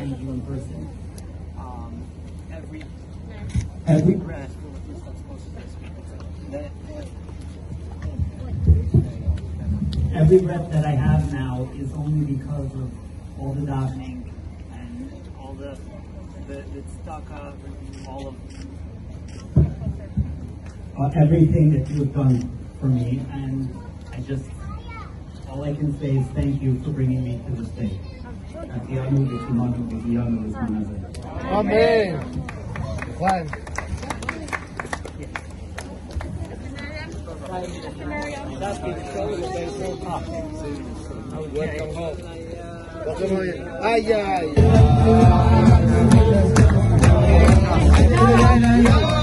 meet you in person. Every breath. Every breath that I have now is only because of all the davening and all the tzedakah, all of everything that you have done for me, and all I can say is thank you for bringing me to this day. Amen. Juan. Welcome home. Welcome home. Ay, ay.